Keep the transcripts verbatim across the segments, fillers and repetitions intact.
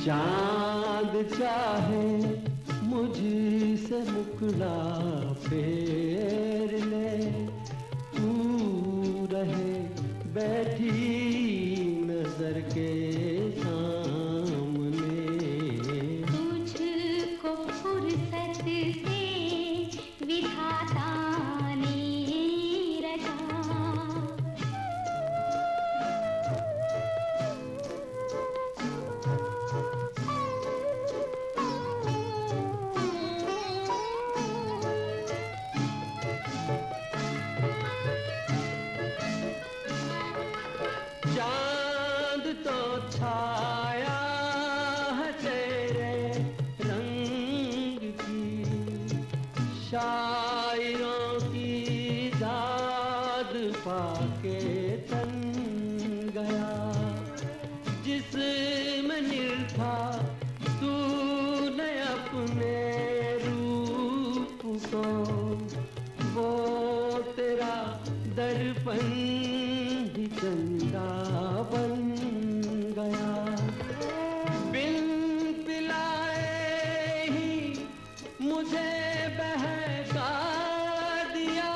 चांद चाहे मुझसे मुकड़ा फेर ले, तू रहे बैठी नजर के सामने। तुझको फुर्सत से विधाता ने रचा, चांद तो छाया है तेरे रंग की, शायरों की दाद पाके तन गया। जिसमें निरखा तूने अपने रूप को, वो तेरा दर्पण ही चंदा बन गया। बिन पिलाए ही मुझे बहका दिया,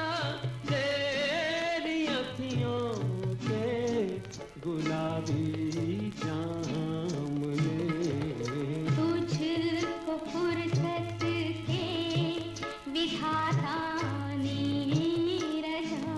तेरी अखियों के गुलाबी जाम ने। तुझको फुर्सत से विधाता ने रचा।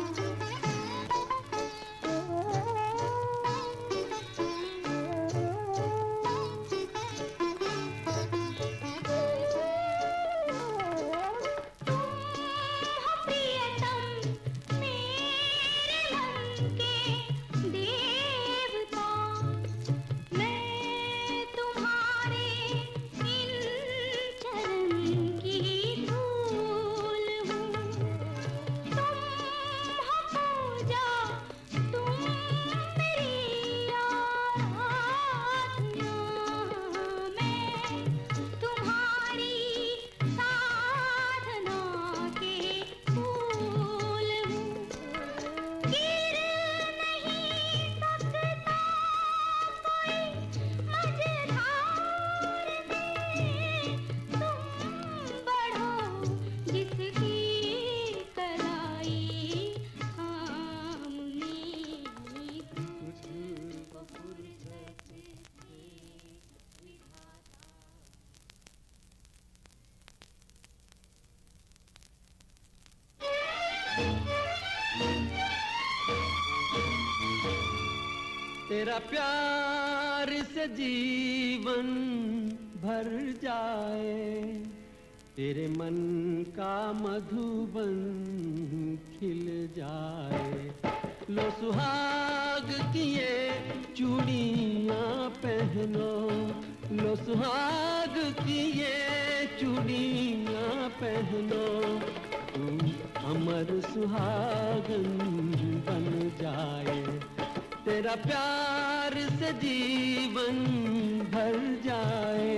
तेरा प्यार से जीवन भर जाए, तेरे मन का मधुबन खिल जाए। लो सुहाग की ये चूड़ियां पहनो, लो सुहाग की ये चूड़ियां पहनो, तू अमर सुहागन बन जाए। तेरा प्यार से जीवन भर जाए।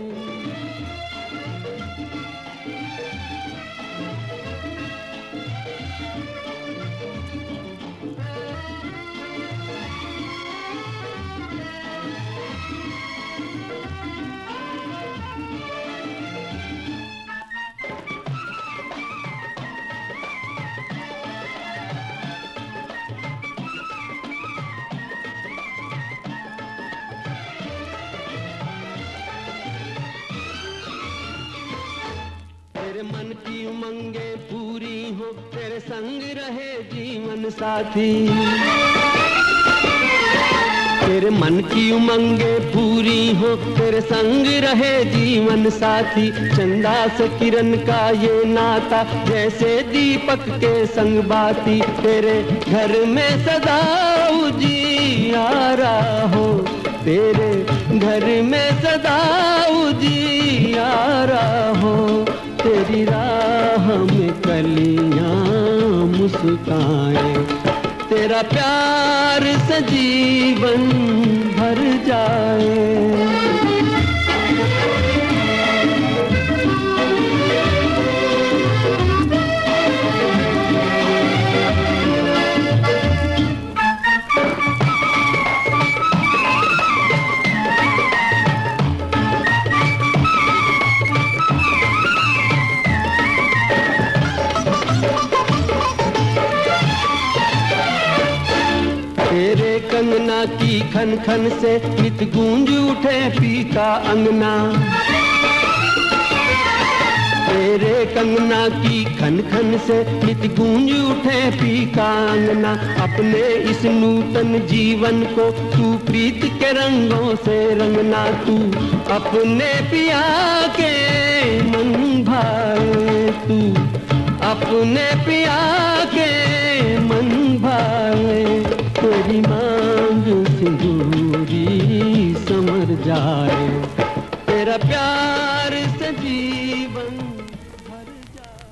मन की उमंगे पूरी हो, तेरे संग रहे जीवन साथी। तेरे मन की उमंगे पूरी हो, तेरे संग रहे जीवन साथी। चंदा से किरण का ये नाता, जैसे दीपक के संग बाती। तेरे घर में सदा उजियारा हो, तेरे घर में सदा उजियारा हो। तेरी राह में कलियां मुस्काए, तेरा प्यार से जीवन भर जाए। खन खन से नित गूंज उठे पीका अंगना। तेरे कंगना की खन खन से नित गूंज उठे पीका अंगना। अपने इस नूतन जीवन को तू प्रीत के रंगों से रंगना। तू अपने पिया के मन भाए, तू अपने पिया के मन भाए। तेरी मांग सिंदूरी समर जाए, तेरा प्यार से जीवन भर जाए।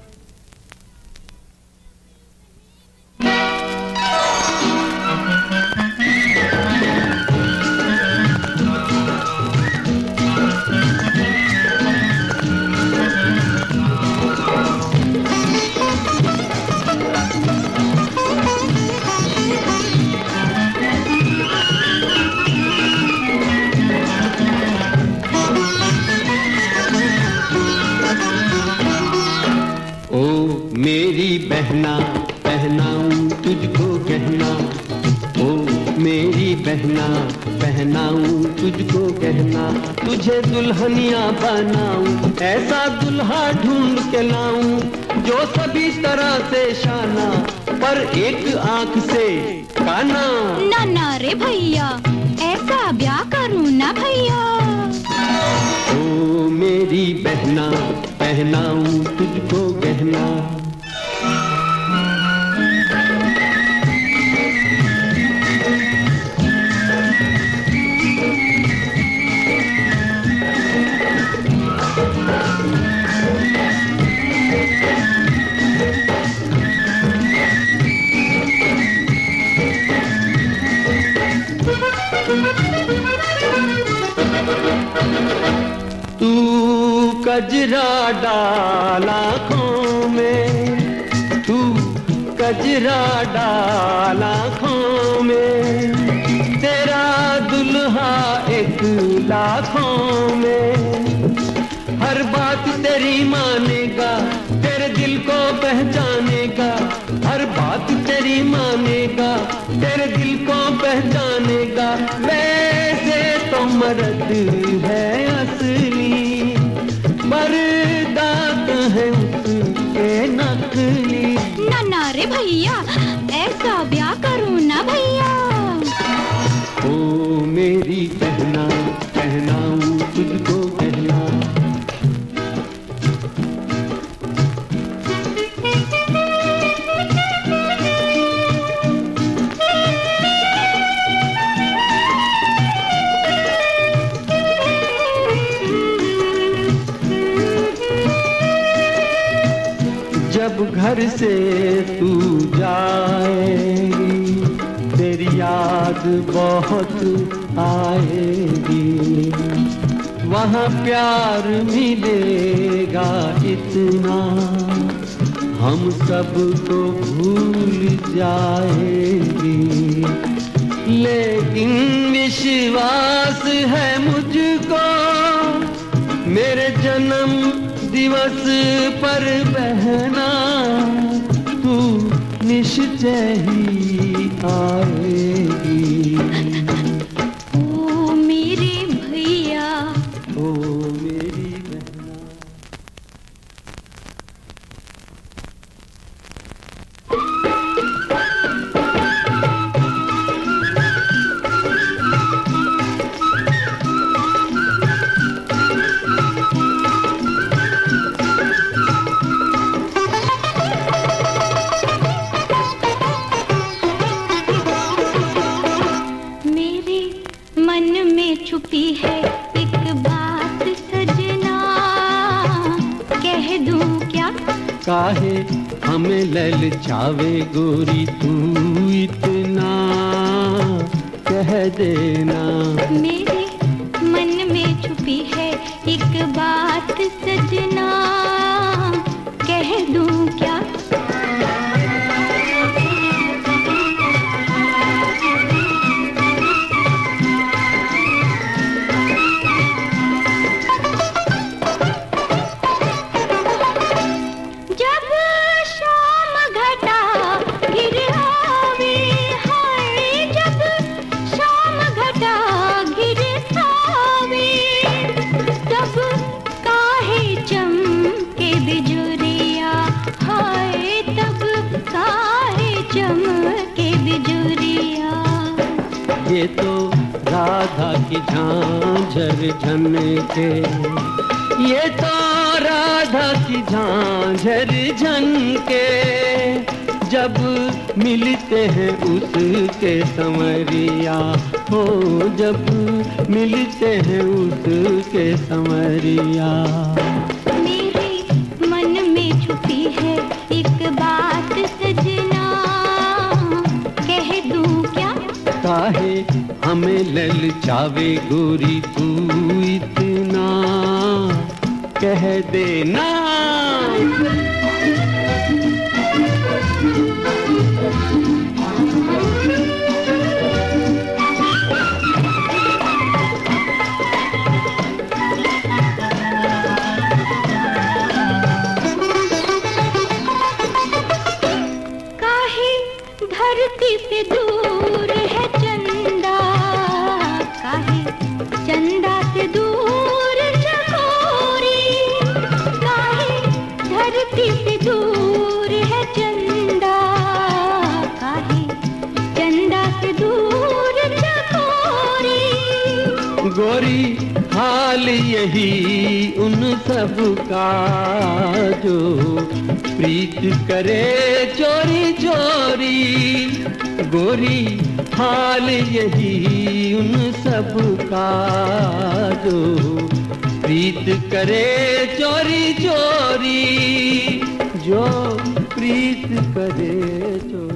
मेरी बहना पहनाऊं तुझको गहना, ओ मेरी बहना पहनाऊं तुझको गहना। तुझे दुल्हनिया बनाऊं, ऐसा दुल्हा ढूंढ के लाऊं जो सभी तरह से शाना, पर एक आंख से काना। ना ना रे भैया, ऐसा ब्याह करूं ना भैया। ओ मेरी बहना पहनाऊं तुझको गहना। तू कजरा डाल आँखों में, तू कजरा डाल आँखों में। तेरा दुल्हा एक लाखों में। हर बात तेरी मानेगा, तेरे दिल को पहचानेगा। हर बात तेरी मानेगा, तेरे दिल को पहचानेगा। वैसे तो मर्द है असली, पर दांत है उसके नकली। ना ना रे भैया, ऐसा ब्याह करूं ना भैया। ओ मेरी बहना पहनाऊं तुझको गहना। जब घर से तू जाएगी, तेरी याद बहुत आएगी। वहाँ प्यार मिलेगा इतना, हम सबको भूल जाएगी। लेकिन विश्वास है मुझको, मेरे जन्म दिवस पर बहना, तू निश्चय ही आएगी। ओ मेरे भैया, ओ मेरी बहना। छुपी है एक बात सजना, कह दूं क्या? काहे हमें ललचावे गोरी तू इतना, कह देना। मेरे मन में छुपी है एक बात सजना, कह दूं क्या? घटा ये तो राधा की झांझर झनके, ये तो राधा की झांझर झनके, जब मिलते हैं उसके संवरिया हो, जब मिलते हैं उसके संवरिया। मेरे मन में छुपी है एक बात सजना, कह दूं क्या? काहे हमें ललचावे गोरी तू इतना, कह देना। काहे धरती से दूर है चंदा, काहे चंदा से दूर चकोरी, काहे धरती से दूर है चंदा, काहे चंदा से दूर चकोरी। गोरी हाल यही उन सब का जो प्रीत करे चोरी चोरी, गोरी हाल यही उन सब का जो प्रीत करे चोरी चोरी, जो प्रीत करे चोरी।